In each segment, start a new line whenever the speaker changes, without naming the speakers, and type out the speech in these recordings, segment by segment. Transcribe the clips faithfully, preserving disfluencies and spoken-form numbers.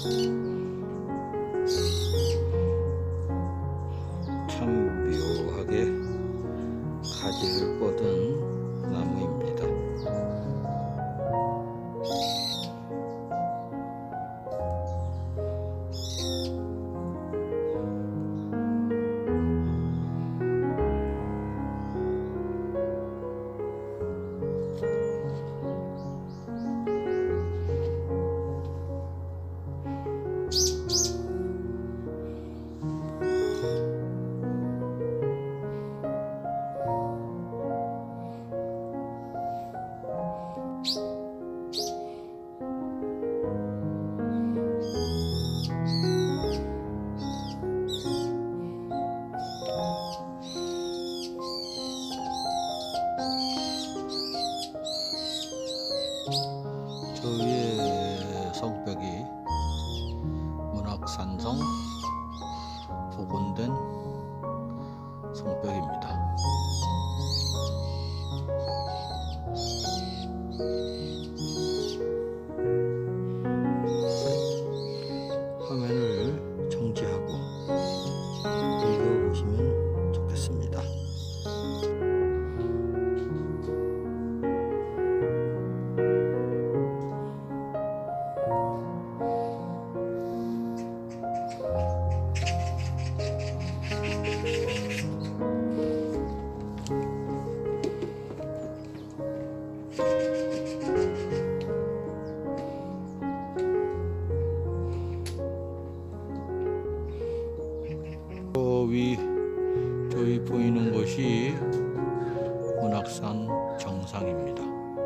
참 묘하게 가지를 뻗은 나무입니다. 저 위에 성벽이 문학산성 복원된 성벽입니다. 화면을 정지하고 읽어보시면 좋겠습니다. 저 위, 저기 보이는 곳이 문학산 정상입니다.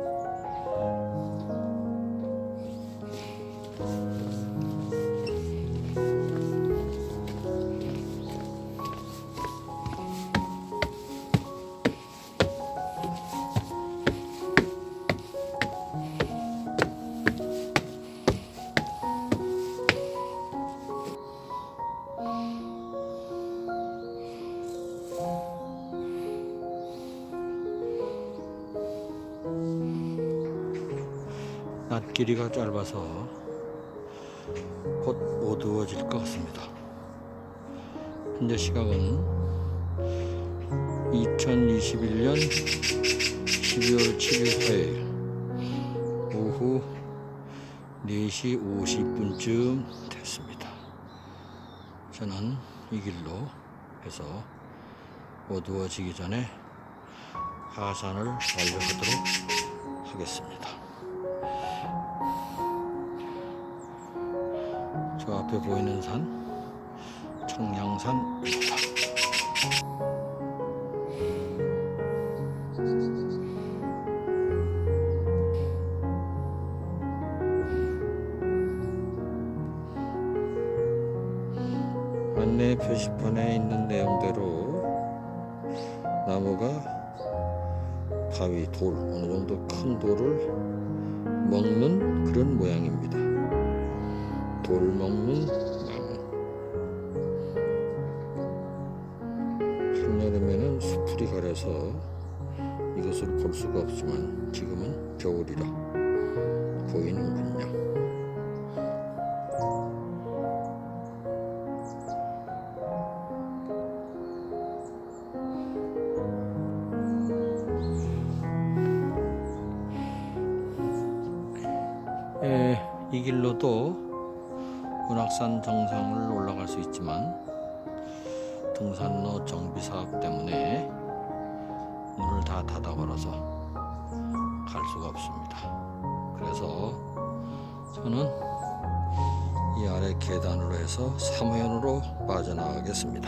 낮 길이가 짧아서 곧 어두워질 것 같습니다. 현재 시각은 이천이십일 년 십이월 칠일 화요일 오후 네 시 오십 분쯤 됐습니다. 저는 이 길로 해서 어두워지기 전에 하산을 완료하도록 하겠습니다. 저 앞에 보이는 산 청량산입니다. 안내 표시판에 있는 내용대로 나무가 바위, 돌, 어느 정도 큰 돌을 먹는 그런 모양입니다. 돌 먹는 나무. 한여름에는 수풀이 가려서 이것을 볼 수가 없지만 지금은 겨울이라 보이는군요. 예, 이 길로도 문학산 정상을 올라갈 수 있지만 등산로 정비 사업 때문에 문을 다 닫아버려서 갈 수가 없습니다. 그래서 저는 이 아래 계단으로 해서 사무연으로 빠져나가겠습니다.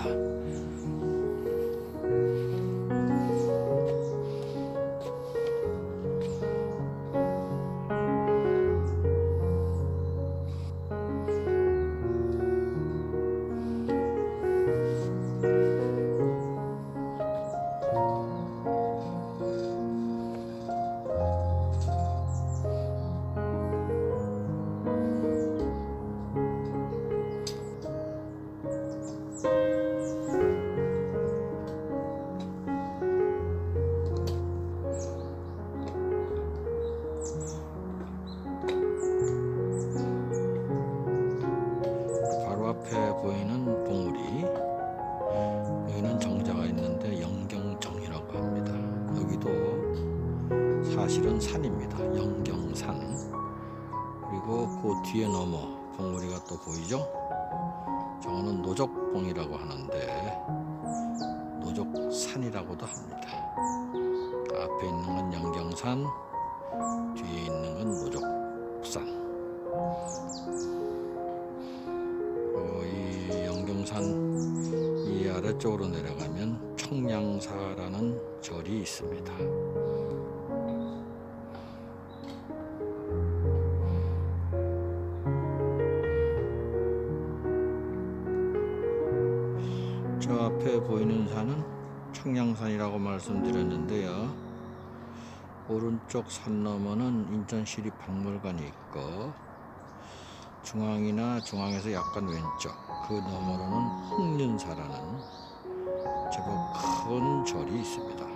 사실은 산입니다. 영경산. 그리고 그 뒤에 넘어 봉우리가 또 보이죠? 저거는 노적봉이라고 하는데 노적산이라고도 합니다. 앞에 있는 건 영경산, 뒤에 있는 건 노적산. 어, 이 영경산 이 아래쪽으로 내려가면 청량사라는 절이 있습니다. 저 앞에 보이는 산은 청량산이라고 말씀드렸는데요. 오른쪽 산 너머는 인천시립박물관이 있고, 중앙이나 중앙에서 약간 왼쪽 그 너머로는 홍륜사라는 제법 큰 절이 있습니다.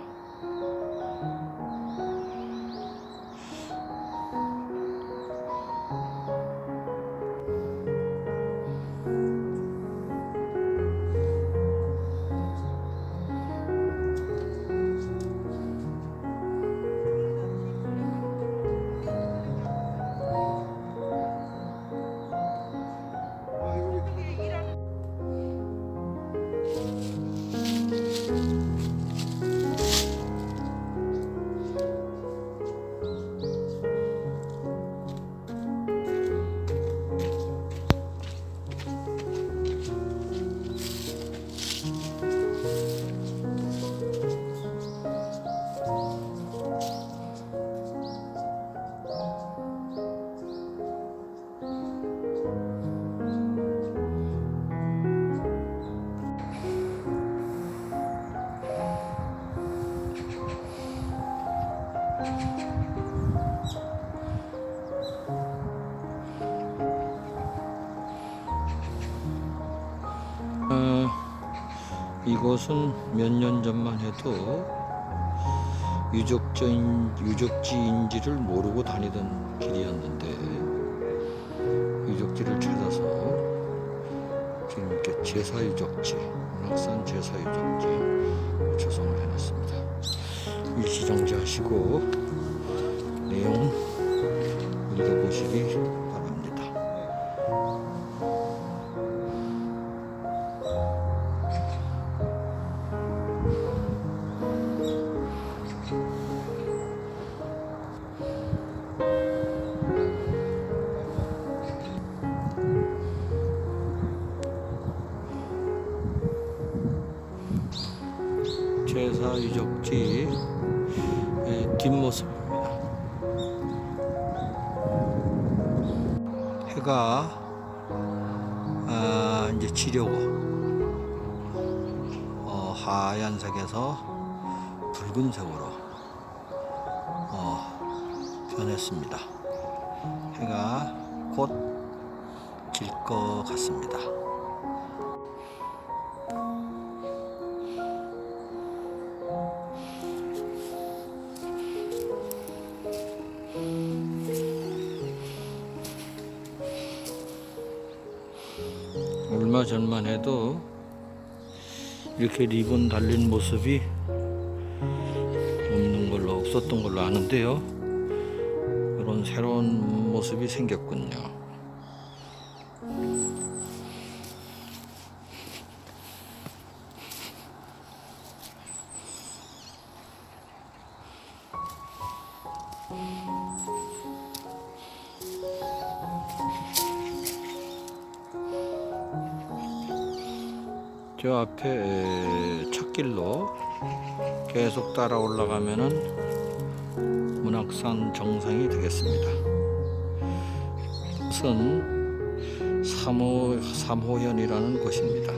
어, 이곳은 몇 년 전만 해도 유적지인, 유적지인지를 모르고 다니던 길이었는데 유적지를 찾아서 지금 이렇게 제사유적지, 문학산 제사유적지 조성을 해놨습니다. 일시정지하시고 내용 읽어보시기 바랍니다. 제사유적지 뒷모습입니다. 해가 아, 이제 지려고 어, 하얀색에서 붉은색으로 어, 변했습니다. 해가 곧 질 것 같습니다. 얼마 전만 해도 이렇게 리본 달린 모습이 없는 걸로 없었던 걸로 아는데요. 이런 새로운 모습이 생겼군요. 저 앞에 찻길로 계속 따라 올라가면은 문학산 정상이 되겠습니다. 이것은 삼호, 삼호현이라는 곳입니다.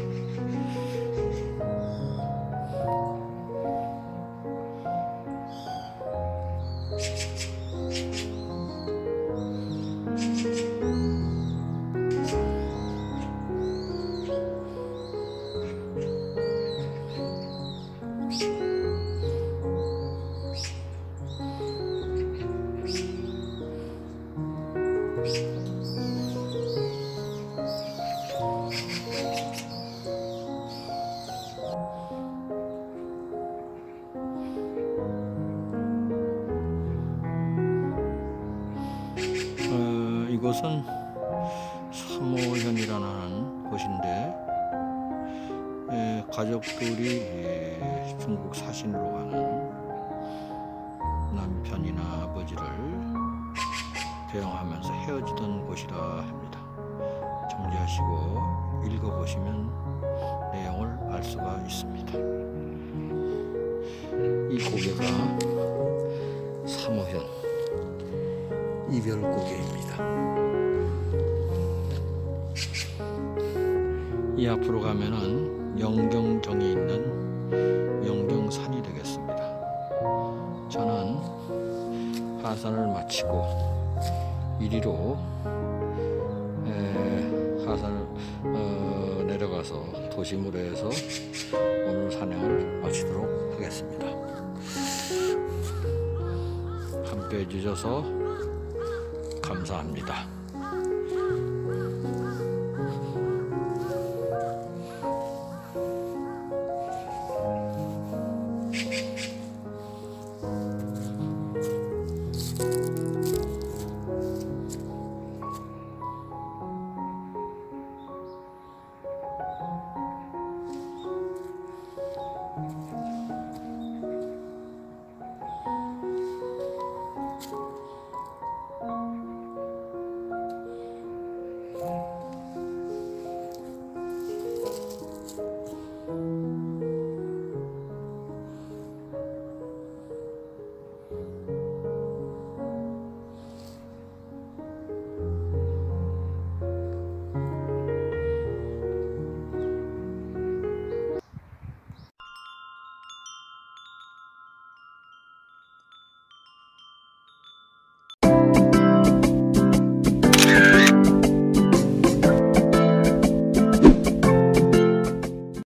삼호현이라는 곳인데 에, 가족들이 에, 중국 사신으로 가는 남편이나 아버지를 배웅하면서 헤어지던 곳이라 합니다. 정지하시고 읽어보시면 내용을 알 수가 있습니다. 이 고개가 삼호현 이별고개입니다. 이 앞으로 가면은 영경정에 있는 영경산이 되겠습니다. 저는 하산을 마치고 이리로 에, 하산을 어, 내려가서 도심으로 해서 오늘 산행을 마치도록 하겠습니다. 함께 해주셔서 감사합니다.
you.